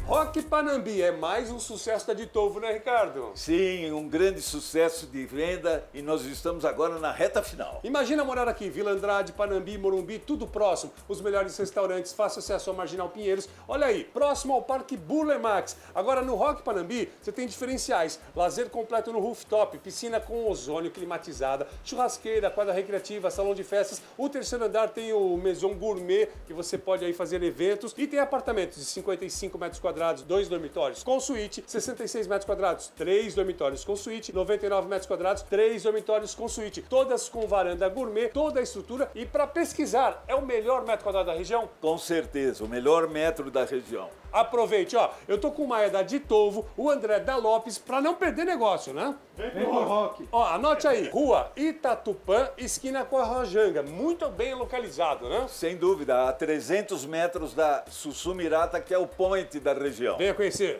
Rock Panambi é mais um sucesso da Ditovo, né, Ricardo? Sim, um grande sucesso de venda e nós estamos agora na reta final. Imagina morar aqui, Vila Andrade, Panambi, Morumbi, tudo próximo. Os melhores restaurantes, fácil acesso ao Marginal Pinheiros. Olha aí, próximo ao Parque Burle Marx. Agora no Rock Panambi, você tem diferenciais. Lazer completo no rooftop, piscina com ozônio climatizada, churrasqueira, quadra recreativa, salão de festas. O terceiro andar tem o Maison Gourmet, que você pode aí fazer eventos. E tem apartamentos de 55 metros quadrados, 2 dormitórios com suíte, 66 metros quadrados, 3 dormitórios com suíte, 99 metros quadrados, 3 dormitórios com suíte, todas com varanda gourmet, toda a estrutura. E para pesquisar, é o melhor metro quadrado da região? Com certeza, o melhor metro da região. Aproveite, ó, eu tô com o Maia da Ditovo, o André da Lopes, para não perder negócio, né? Vem pro Rock. Ó, anote aí, Rua Itatupã, esquina com a Rojanga, muito bem localizado, né? Sem dúvida, a 300 metros da Sussumirata, que é o point da região. Venha conhecer.